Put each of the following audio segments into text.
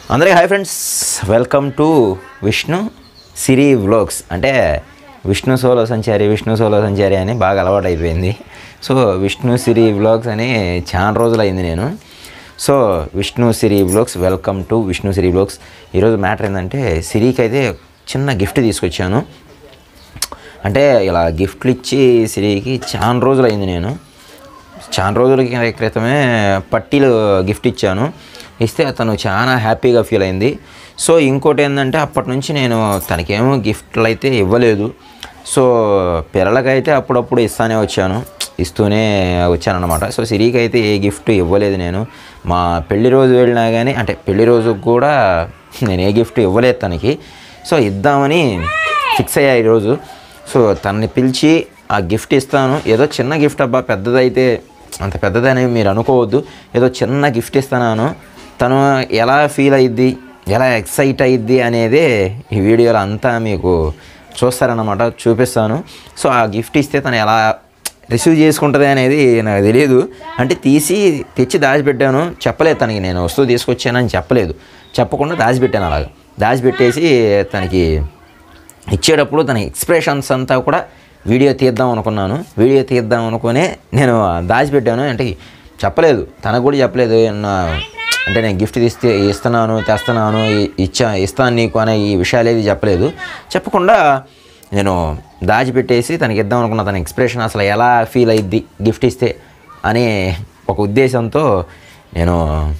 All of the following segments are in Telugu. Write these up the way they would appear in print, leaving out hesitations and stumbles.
అందరికీ hi friends, welcome to Vishnu Siri vlogs. అంటే విష్ణు సోలో సంచారి అని బాగా అలవాటు అయిపోయింది. సో విష్ణు సిరి వ్లాగ్స్ అని చాలా రోజులు అయింది నేను. So Vishnu Siri vlogs, welcome to Vishnu Siri vlogs. ఈరోజు మ్యాటర్ ఏంటంటే, సిరికి అయితే చిన్న గిఫ్ట్ తీసుకొచ్చాను. అంటే ఇలా గిఫ్ట్లు ఇచ్చి సిరికి చాలా రోజులు అయింది. నేను చాలా రోజుల క్రితమే పట్టీలు గిఫ్ట్ ఇచ్చాను. ఇస్తే తను చాలా హ్యాపీగా ఫీల్ అయింది. సో ఇంకోటి ఏంటంటే, అప్పటి నుంచి నేను తనకేమో గిఫ్ట్లు అయితే ఇవ్వలేదు. సో పిల్లలకైతే అప్పుడప్పుడు ఇస్తూనే వచ్చానన్నమాట. సో సిరికి అయితే ఏ గిఫ్ట్ ఇవ్వలేదు నేను. మా పెళ్లి రోజు వెళ్ళినా కానీ, అంటే పెళ్లి రోజుకు కూడా నేను ఏ గిఫ్ట్ ఇవ్వలేదు తనకి. సో ఇద్దామని ఫిక్స్ అయ్యా ఈరోజు. సో తనని పిలిచి ఆ గిఫ్ట్ ఇస్తాను. ఏదో చిన్న గిఫ్ట్ అబ్బా, పెద్దదైతే అంత పెద్దదని మీరు అనుకోవద్దు. ఏదో చిన్న గిఫ్ట్ ఇస్తున్నాను. తను ఎలా ఫీల్ అయ్యిద్ది, ఎలా ఎక్సైట్ అయ్యిద్ది అనేది ఈ వీడియోలో అంతా మీకు చూస్తారన్నమాట, చూపిస్తాను. సో ఆ గిఫ్ట్ ఇస్తే తను ఎలా రిసీవ్ చేసుకుంటుంది అనేది నాకు తెలియదు. అంటే తెచ్చి దాచిపెట్టాను. చెప్పలేదు తనకి నేను వస్తువు తీసుకొచ్చానని చెప్పకుండా దాచిపెట్టాను. అలాగా దాచిపెట్టేసి తనకి ఇచ్చేటప్పుడు తన ఎక్స్ప్రెషన్స్ అంతా కూడా వీడియో తీద్దాం అనుకుని నేను దాచిపెట్టాను. అంటే చెప్పలేదు, తనకు కూడా చెప్పలేదు. అంటే నేను గిఫ్ట్ తెస్తున్నాను ఇస్తాను నీకు అనే ఈ విషయాలు ఏది చెప్పకుండా నేను దాచిపెట్టేసి తనకి ఇద్దాం అనుకున్న. తన ఎక్స్ప్రెషన్ అసలు ఎలా ఫీల్ అయ్యిద్ది గిఫ్ట్ ఇస్తే అనే ఒక ఉద్దేశంతో నేను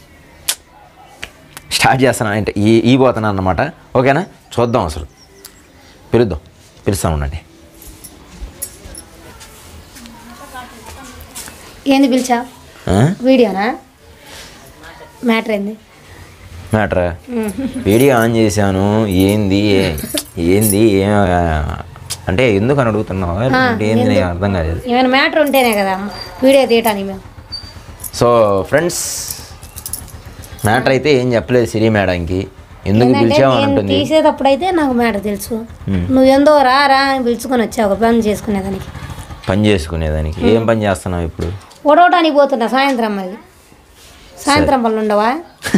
స్టార్ట్ చేస్తాను. అంటే పోతున్నాను అన్నమాట. ఓకేనా, చూద్దాం. అసలు పిలుస్తాను ఉండండి. ఏంది పిలిచా? వీడియోనా? మ్యాటరా? వీడియో ఆన్ చేశాను. ఏంది అంటే ఎందుకు అని అడుగుతున్నావు? ఏంది అర్థం కాలేదు. ఏమైనా మ్యాటర్ ఉంటేనే కదా వీడియో తీయటానికి మేము. సో ఫ్రెండ్స్, మ్యాటర్ అయితే ఏం చెప్పలేదు సిరి మేడంకి. ఎందుకు పిలిచామని ఉంటుంది. తీసేటప్పుడు అయితే నాకు మ్యాటర్ తెలుసు. నువ్వెందో రా పిలుచుకొని వచ్చావు పని చేసుకునేదానికి. ఏం పని చేస్తున్నావు ఇప్పుడు? ఓడవటానికి పోతున్నా. సాయంత్రం పనులు ఉండవా?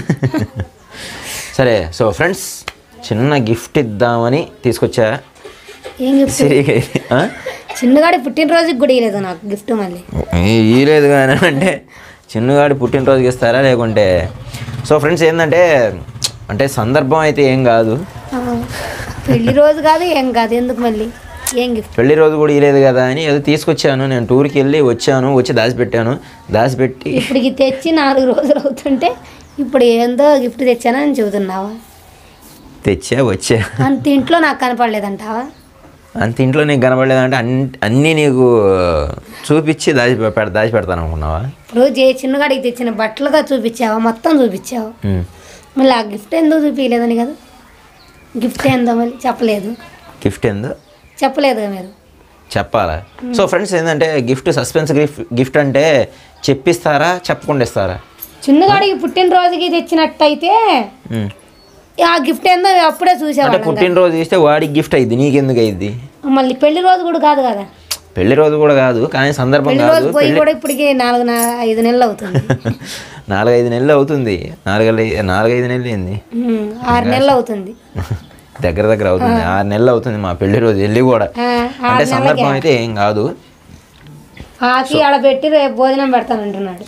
సరే. సో ఫ్రెండ్స్, చిన్న గిఫ్ట్ ఇద్దామని తీసుకొచ్చా. ఏం గిఫ్ట్? చిన్నగాడి పుట్టినరోజుకి కూడా ఇవ్వలేదు నాకు గిఫ్ట్. మళ్ళీ ఇవ్వలేదు కానీ అంటే చిన్నగాడి పుట్టినరోజుకి ఇస్తారా లేకుంటే? సో ఫ్రెండ్స్ ఏంటంటే, అంటే సందర్భం అయితే ఏం కాదు, పెళ్లి రోజు కాదు, ఏం కాదు. ఎందుకు మళ్ళీ ఏం గిఫ్ట్? పెళ్లి రోజు కూడా ఇవ్వలేదు కదా అని ఏదో తీసుకొచ్చాను. నేను టూర్కి వచ్చి దాచిపెట్టి ఇప్పటికి తెచ్చి 4 రోజులు అవుతుంటే ఇప్పుడు ఏందో గిఫ్ట్ తెచ్చానని చెబుతున్నావా? వచ్చా అంత ఇంట్లో నాకు కనపడలేదంటావా? అంత ఇంట్లో నీకు కనపడలేదంటే అన్నీ నీకు చూపించి దాచిపెడతాను అనుకున్నావా? ఇప్పుడు చిన్నగాడికి తెచ్చిన బట్టలుగా చూపించావా? మొత్తం చూపించావు. మళ్ళీ ఆ గిఫ్ట్ ఎందుకు చూపించలేదని కదా. గిఫ్ట్ ఏందో మళ్ళీ చెప్పలేదు. గిఫ్ట్ ఏందో చెప్పలేదుగా మీరు. చెప్పాలా? సో ఫ్రెండ్స్ ఏంటంటే, సస్పెన్స్ గిఫ్ట్ అంటే చెప్పిస్తారా చెప్పకుండా ఇస్తారా? చిన్నగాడికి పుట్టినరోజుకి తెచ్చినట్టయితే ఆ గిఫ్ట్ ఏందో అప్పుడే చూసావు. పుట్టినరోజు ఇస్తే వాడికి గిఫ్ట్ అయింది, నీకెందుకు అయింది? మళ్ళీ పెళ్లి రోజు కూడా కాదు కదా. పెళ్లి రోజు కూడా కాదు కానీ సందర్భం కాదు. పోయి కూడా ఇప్పటికి 4-5 నెలలు అవుతుంది. 4-5 నెలలు అవుతుంది. 4-5 నెలలు ఏంది? 6 నెలలు అవుతుంది. దగ్గర అవుతుంది. 6 నెలలు అవుతుంది మా పెళ్లి రోజు వెళ్ళి కూడా. అంటే సందర్భం అయితే ఏం కాదు. ఆడ పెట్టి రేపు భోజనం పెడతానంటున్నాడు.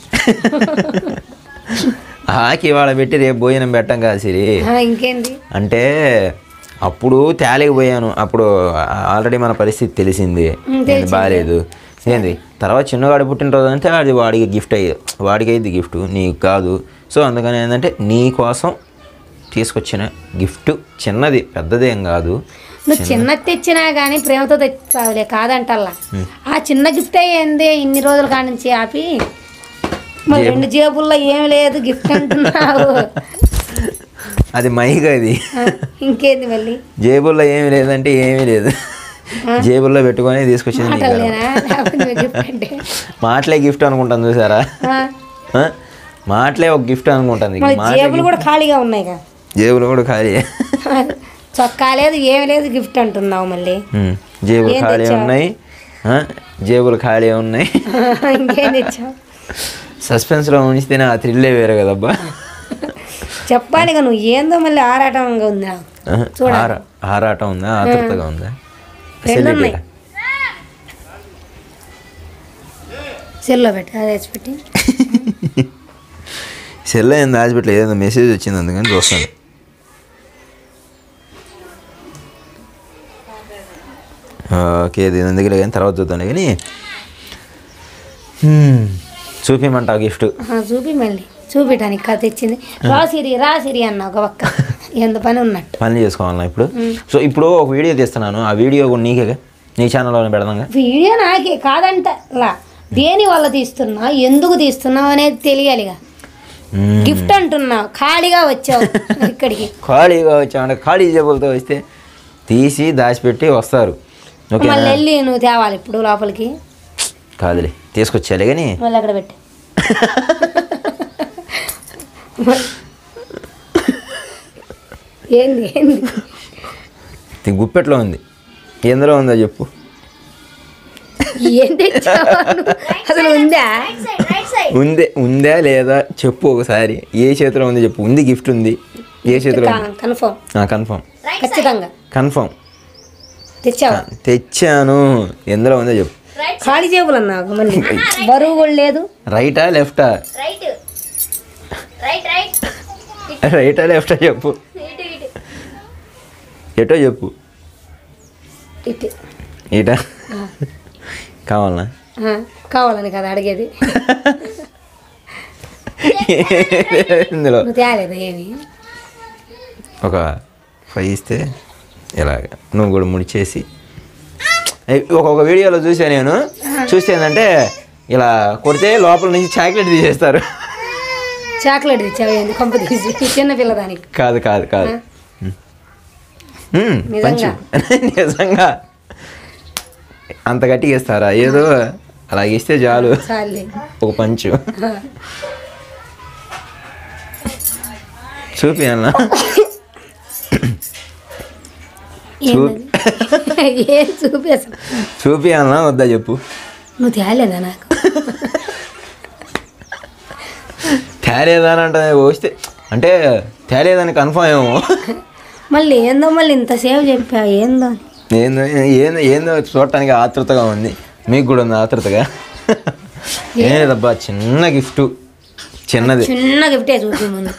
ఇవాళ పెట్టి రేపు భోజనం పెట్టం కాదు సిరి. ఇంకేంటి అంటే అప్పుడు తేలేకపోయాను. అప్పుడు ఆల్రెడీ మన పరిస్థితి తెలిసింది, బాగాలేదు ఏంది. తర్వాత చిన్నవాడి పుట్టినరోజు అంటే అది వాడికి గిఫ్ట్ వాడికి అయింది గిఫ్ట్, నీకు కాదు. సో అందుకని ఏంటంటే నీ కోసం తీసుకొచ్చిన గిఫ్ట్ చిన్నది, పెద్దదేం కాదు. నువ్వు చిన్నది తెచ్చినా కానీ ప్రేమతో తెచ్చావులే, కాదంటల్లా. ఆ చిన్న గిఫ్ట్ అయ్యింది ఇన్ని రోజుల కాడి నుంచి ఆపి మరి 2 జేబుల్లో ఏమి లేదు గిఫ్ట్ అంటున్నావు. అది మైగా అది. ఇంకేంది మళ్ళీ? జేబుల్లో ఏమి లేదంటే ఏమీ లేదు, జేబుల్లో పెట్టుకొని తీసుకొచ్చింది. మాటలే గిఫ్ట్ అనుకుంటాను, చూసారా? మాటలే ఒక గిఫ్ట్ అనుకుంటుంది. జేబులు కూడా ఖాళీగా ఉన్నాయి. జేబులు కూడా ఖాళీ, చొక్కా లేదు, ఏమి లేదు, గిఫ్ట్ అంటున్నావు మళ్ళీ. జేబులు ఖాళీ ఉన్నాయి. ఇంకేం తెచ్చావు? సస్పెన్స్లో ఉంచితేనే ఆ థ్రిల్లే వేరే కదబ్బా. చెప్పాలి నువ్వు ఏందో మళ్ళీ ఆరాటంగా ఉంది నాకు. ఆరాటం ఉందా, ఆతృతగా ఉందా? సెల్లో పెట్టి అది పెట్టి సెల్లో ఏం దాచిపెట్టలేదు, ఏదో మెసేజ్ వచ్చింది అందుకని చూస్తాను. ఓకే దీని దగ్గర కానీ తర్వాత చూద్దాం. కానీ చూపిమంటావు గిఫ్ట్? చూపి మళ్ళీ చూపించడానికి కథ తెచ్చింది. రాసిరి అన్న ఒక పక్క ఎంత పని ఉన్నట్టు పని చేసుకోవాలన్నా ఇప్పుడు. సో ఇప్పుడు ఒక వీడియో తీస్తున్నాను, ఆ వీడియో కూడా నీకే, నీ ఛానల్లో పెడదాం. వీడియో నాకే కాదంటలా, దేని వల్ల తీస్తున్నా, ఎందుకు తీస్తున్నావు అనేది తెలియాలిగా. గిఫ్ట్ అంటున్నావు, ఖాళీగా వచ్చావు ఇక్కడికి. ఖాళీగా వచ్చావు అంటే ఖాళీ జేబులతో వస్తే తీసి దాచిపెట్టి వస్తారు. ఓకే మళ్ళీ వెళ్ళి నువ్వు తేవాలి ఇప్పుడు లోపలికి. కాదులే తీసుకొచ్చాలే కానీ మళ్ళీ అక్కడ పెట్టి ఏంది గుప్పెట్లో ఉంది, ఎందులో ఉందో చెప్పు. అసలు ఉందా లేదా చెప్పు ఒకసారి. ఏ చేతిలో ఉంది చెప్పు. ఉంది, గిఫ్ట్ ఉంది, ఏ చేతిలో? కన్ఫర్మ్ కన్ఫర్మ్ తెచ్చాను. ఎందులో ఉందో చెప్పు. ఖాళీ జేబులు అన్నా, మళ్ళీ బరువు కూడా లేదు. రైటా లెఫ్టా? రైటా లెఫ్టా చెప్పు. ఎటో చెప్పు. ఇటా కావాలని కదా అడిగేది. ఇందులో తేలేదు ఏమి. ఒక 5 ఇస్తే ఇలాగ నువ్వు కూడా ముడిచేసి. ఒక్కొక్క వీడియోలో చూసా నేను, చూస్తే ఏంటంటే ఇలా కొడితే లోపల నుంచి చాక్లెట్ తీసేస్తారు. చాక్లెట్ తెచ్చావు కొంప తీసి చిన్న పిల్లదానికి? కాదు కాదు కాదు, నిజంగా అంత గట్టిగా ఇస్తారా? ఏదో అలా ఇస్తే చాలు, ఒక పంచు. చూపి అన్న, చూపి అన్న వద్దా చెప్పు. నువ్వు తేలేదా నాకు? తేలేదని అంటే వస్తే అంటే తేలేదని కన్ఫర్మ్ ఏమో. మళ్ళీ ఏందో మళ్ళీ ఇంతసేపు చెప్పా ఏందో ఏందో ఏందో ఏందో చూడటానికి ఆతృతగా ఉంది, మీకు కూడా ఉంది ఆతృతగా. ఏం లేదబ్బా, చిన్న గిఫ్ట్, చిన్నది, చిన్న గిఫ్టే చూపి ముందు.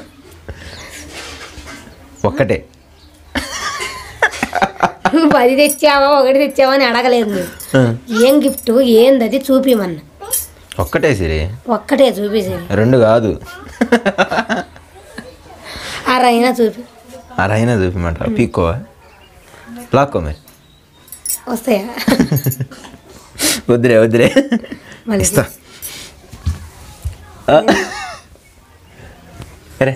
ఒక్కటే. 10 తెచ్చావా 1 తెచ్చావా అని అడగలేదు. ఏం గిఫ్ట్ ఏంది అది చూపిమన్నా. ఒక్కటే సిరి, ఒక్కటే చూపి సిరి, 2 కాదు. అరైనా చూపి. అరైనా చూపిమంటారా? పీక్కోవా, లాక్కో మరి. వస్తాయా? వద్దులే వద్దులే, ఇస్తా. అరే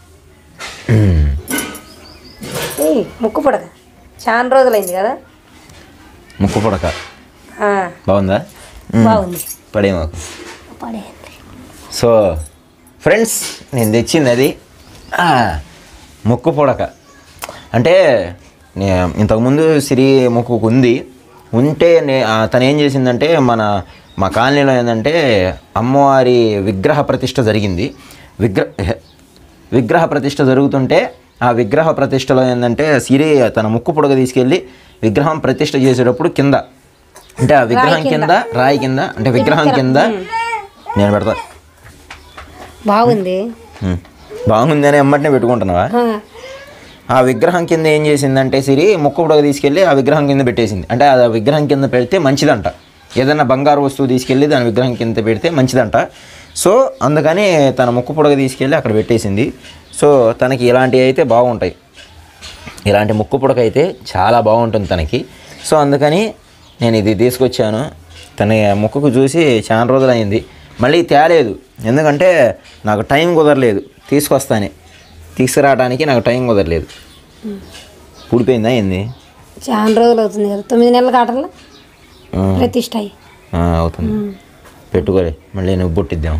ముక్కు పుడక చాలా రోజులైంది కదా. ముక్కు పుడక బాగుందా? బాగుంది. పడే మాకు. సో ఫ్రెండ్స్, నేను తెచ్చింది అది ముక్కు పుడక. అంటే ఇంతకుముందు సిరి ముక్కుకు ఉంటే తను ఏం చేసిందంటే మా కాలనీలో ఏంటంటే అమ్మవారి విగ్రహ ప్రతిష్ఠ జరిగింది. విగ్రహ ప్రతిష్ఠ జరుగుతుంటే ఆ విగ్రహ ప్రతిష్టలో ఏంటంటే సిరి తన ముక్కు పుడక తీసుకెళ్ళి విగ్రహం ప్రతిష్ఠ చేసేటప్పుడు కింద, అంటే ఆ విగ్రహం కింద, రాయి కింద, అంటే విగ్రహం కింద నేను పెడతా. బాగుంది బాగుంది అని ఎమ్మటినే పెట్టుకుంటున్నావా? ఆ విగ్రహం కింద ఏం చేసిందంటే సిరి ముక్కు పుడక తీసుకెళ్ళి ఆ విగ్రహం కింద పెట్టేసింది. అంటే ఆ విగ్రహం కింద పెడితే మంచిదంట, ఏదైనా బంగారు వస్తువు తీసుకెళ్ళి దాని విగ్రహం కింద పెడితే మంచిదంట. సో అందుకని తన ముక్కు పుడక తీసుకెళ్ళి అక్కడ పెట్టేసింది. సో తనకి ఇలాంటివి అయితే బాగుంటాయి, ఇలాంటి ముక్కు పుడక అయితే చాలా బాగుంటుంది తనకి. సో అందుకని నేను ఇది తీసుకొచ్చాను. తన ముక్కుకు చూసి చాలా రోజులు అయింది, మళ్ళీ తేలేదు, ఎందుకంటే నాకు టైం కుదరలేదు. తీసుకురావడానికి నాకు టైం కుదరలేదు. ఊడిపోయిందా ఏంది? చాలా రోజులు అవుతుంది కదా, 9 నెలల కాటల్లో ప్రతిష్ఠ అవుతుంది. పెట్టుకోలే, మళ్ళీ నువ్వు బొట్టిద్దాం.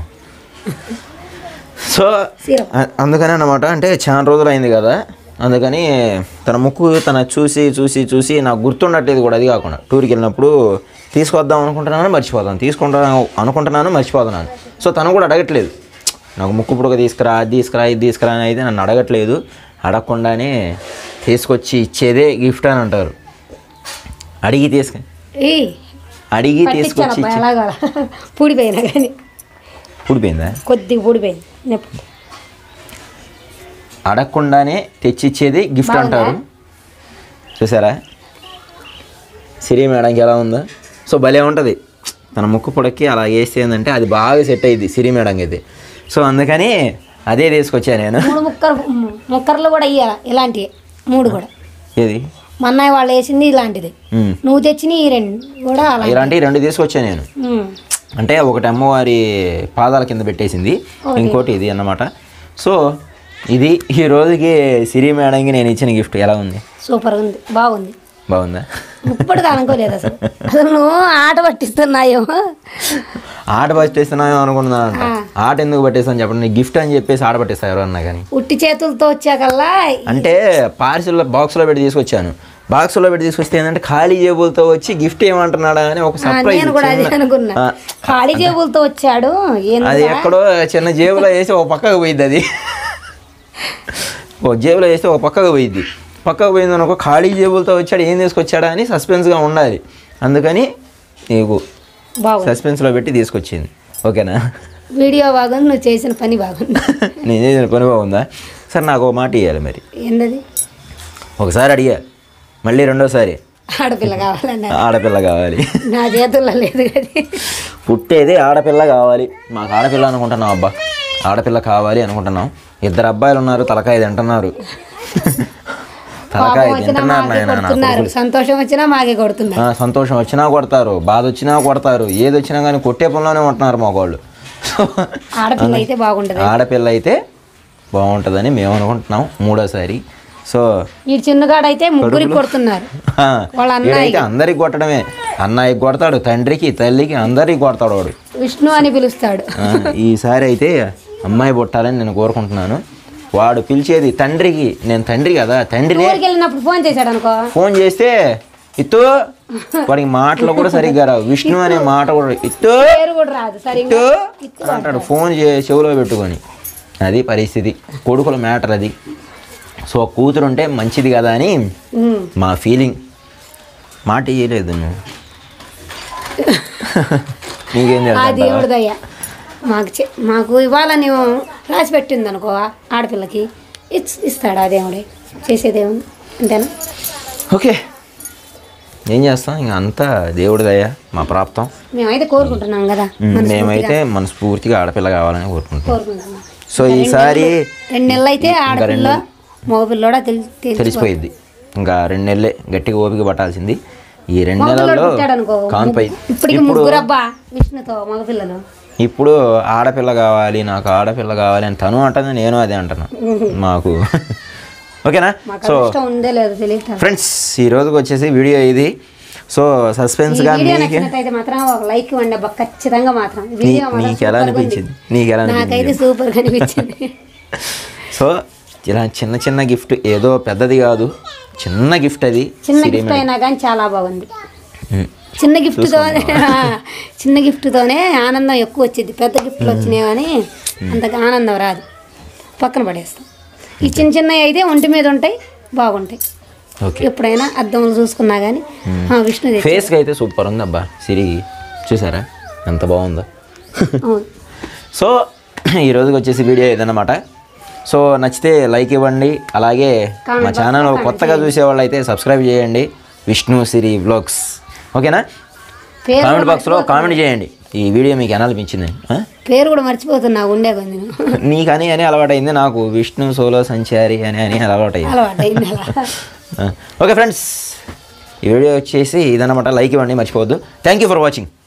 సో అందుకని అన్నమాట, అంటే చాలా రోజులు అయింది కదా, అందుకని తన ముక్కు తన చూసి నాకు గుర్తుండట్లేదు కూడా. అది కాకుండా టూర్కి వెళ్ళినప్పుడు తీసుకొద్దాం అనుకుంటున్నాను, మర్చిపోతున్నాను, తీసుకుంటాను అనుకుంటున్నాను, మర్చిపోతున్నాను. సో తను కూడా అడగట్లేదు, నాకు ముక్కు పుడక తీసుకురా, అది తీసుకురా, ఇది తీసుకురా అని అయితే నన్ను అడగట్లేదు. అడగకుండానే తీసుకొచ్చి ఇచ్చేదే గిఫ్ట్ అని అంటారు. అడిగి తీసుకొచ్చి పూడిపోయినా కానీ పూడిపోయిందా? కొద్దిగా పూడిపోయింది. అడగకుండానే తెచ్చిచ్చేది గిఫ్ట్ అంటారు. చూసారా సిరి మేడంకి ఎలా ఉందో? సో భలే ఉంటుంది. తన ముక్కు పొడక్కి అలా వేస్తే ఏంటంటే అది బాగా సెట్ అయ్యింది సిరి మేడంకి అయితే. సో అందుకని అదే తీసుకొచ్చాను నేను. 3 ముక్కర్లు కూడా ఇయ్యాలి ఇలాంటివి 3 కూడా. ఏది మా అన్నయ్య వాళ్ళు వేసింది ఇలాంటిది, నువ్వు తెచ్చిన ఈ 2 కూడా ఇలాంటివి 2 తీసుకొచ్చాను నేను. అంటే ఒకటి అమ్మవారి పాదాల కింద పెట్టేసింది, ఇంకోటి ఇది అన్నమాట. సో ఇది ఈ రోజుకి సిరి మేడంకి నేను ఇచ్చిన గిఫ్ట్. ఎలా ఉంది? సూపర్గా ఉంది, బాగుంది. బాగుందా? ముప్పటిగా అనుకోలేదు అసలు. నువ్వు ఆట పట్టిస్తున్నాయేమో. ఆట పట్టిస్తున్నాయో అనుకున్నాను. ఆట ఎందుకు పట్టేస్తాను చెప్పండి. గిఫ్ట్ అని చెప్పేసి ఆట పట్టిస్తా ఎవరన్నా కానీ. ఉట్టి చేతులతో వచ్చాకల్లా అంటే పార్సిల్లో బాక్స్లో పెట్టి తీసుకొచ్చాను. బాక్స్లో పెట్టి తీసుకొస్తే ఏంటంటే ఖాళీ జేబులతో వచ్చి గిఫ్ట్ ఏమంటున్నాడా అని ఒక సర్ప్రైజ్. నేను కూడా అదే అనుకున్నా, ఖాళీ జేబులతో వచ్చాడు. అది ఎక్కడో చిన్న జేబులో వేసి ఒక పక్కకు పోయిద్ది. అది ఓ జేబులో వేస్తే ఒక పక్కకు పోయిద్ది. పక్కకు పోయింది అనుకో, ఖాళీ జేబులతో వచ్చాడు, ఏం తీసుకొచ్చాడా అని సస్పెన్స్గా ఉండాలి. అందుకని నీకు సస్పెన్స్లో పెట్టి తీసుకొచ్చింది. ఓకేనా? వీడియో బాగుంది, నువ్వు చేసిన పని బాగుంది. నేను చేసిన పని బాగుందా? సరే నాకు ఒక మాట ఇవ్వాలి మరి. ఏంటది? ఒకసారి అడిగా, మళ్ళీ రెండోసారి ఆడపిల్ల కావాలన్నా. ఆడపిల్ల కావాలి. నా చేతుల్లో లేదు కదా. పుట్టేది ఆడపిల్ల కావాలి. మాకు ఆడపిల్ల అనుకుంటున్నాం అబ్బా, ఆడపిల్ల కావాలి అనుకుంటున్నాం. 2 అబ్బాయిలు ఉన్నారు, తలకాయ తింటున్నారు. తలకాయ తింటున్నారు నాయన. సంతోషం వచ్చినా మాకే కొడుతున్నారు. సంతోషం వచ్చినా కొడతారు, బాధ వచ్చినా కొడతారు, ఏది వచ్చినా కానీ కొట్టే పనిలోనే ఉంటున్నారు మగవాళ్ళు. ఆడపిల్ల అయితే బాగుంటుంది. ఆడపిల్ల అయితే బాగుంటుందని మేము అనుకుంటున్నాం 3వసారి. సో ఈ చిన్నగాడైతే 3 కొడుతున్నారు. అయితే అందరికి కొట్టడమే. అన్నయ్యకి కొడతాడు, తండ్రికి, తల్లికి, అందరికి కొడతాడు వాడు. విష్ణు అని పిలుస్తాడు. ఈసారి అయితే అమ్మాయి పుట్టాలని నేను కోరుకుంటున్నాను. వాడు పిలిచేది తండ్రికి, నేను తండ్రి కదా, తండ్రినే. వెళ్ళినప్పుడు ఫోన్ చేశాడు అనుకో, ఫోన్ చేస్తే ఇత్తు, వాడికి మాటలు కూడా సరిగ్గా రావు. విష్ణు అనే మాట కూడా ఇత్తు అంటాడు ఫోన్ చెవిలో పెట్టుకొని. అది పరిస్థితి, కొడుకుల మ్యాటర్ అది. సో కూతురు ఉంటే మంచిది కదా అని మా ఫీలింగ్. మాట ఇయ్యలేదు నువ్వు. నీకేం దేవుడిదయ్యా. మాకు ఇవ్వాలని రాసి పెట్టింది అనుకో, ఆడపిల్లకి ఇస్తాడు ఆ దేవుడే. చేసేదేముంది, అంతేనా? ఓకే, ఏం చేస్తాం, ఇంకా అంతా దేవుడిదయ్యా, మా ప్రాప్తం. మేమైతే కోరుకుంటున్నాం కదా, మేమైతే మనస్ఫూర్తిగా ఆడపిల్ల కావాలని కోరుకుంటున్నాం. సో ఈసారి 2 నెలలు అయితే ఆడపిల్ల మగపిల్లోడా తెలిసిపోయింది. ఇంకా 2 నెలలే గట్టిగా ఓపిక పట్టాల్సింది. ఈ 2 నెలల్లో కాన్పై ఇప్పుడు ఆడపిల్ల కావాలి, నాకు ఆడపిల్ల కావాలి అని తను అంటుంది, నేను అదే అంటున్నా. మాకు ఓకేనా? సో ఫ్రెండ్స్, ఈ రోజుకి వచ్చేసి వీడియో ఇది. సో సస్పెన్స్గా నీకు ఎలా అనిపించింది? నీకు ఎలా అనిపించింది? సో ఇలా చిన్న చిన్న గిఫ్ట్, ఏదో పెద్దది కాదు, చిన్న గిఫ్ట్. అది చిన్న గిఫ్ట్ అయినా కానీ చాలా బాగుంది. చిన్న గిఫ్ట్తోనే ఆనందం ఎక్కువ వచ్చింది. పెద్ద గిఫ్ట్లు వచ్చినాయి కానీ అంతగా ఆనందం రాదు, పక్కన పడేస్తాం. ఈ చిన్న చిన్నవి అయితే ఒంటి మీద ఉంటాయి, బాగుంటాయి. ఎప్పుడైనా అద్దంలో చూసుకున్నా కానీ. విష్ణు ఫేస్కి అయితే సూపర్ ఉంది అబ్బా. సిరి చూసారా ఎంత బాగుందో? సో ఈ రోజుకి వచ్చేసి వీడియో ఇదన్నమాట. సో నచ్చితే లైక్ ఇవ్వండి, అలాగే మా ఛానల్ కొత్తగా చూసేవాళ్ళు అయితే సబ్స్క్రైబ్ చేయండి, విష్ణు సిరి వ్లాగ్స్. ఓకేనా? కామెంట్ బాక్స్లో కామెంట్ చేయండి ఈ వీడియో మీకు ఎలా అనిపించింది. పేరు కూడా మర్చిపోతున్నా, ఉండే కొంది నీకని అని అలవాటైంది, నాకు విష్ణు సోలో సంచారి అని అలవాటైంది. ఓకే ఫ్రెండ్స్, ఈ వీడియో వచ్చేసి ఇదన్నమాట. లైక్ ఇవ్వండి మర్చిపోవద్దు. Thank you for watching.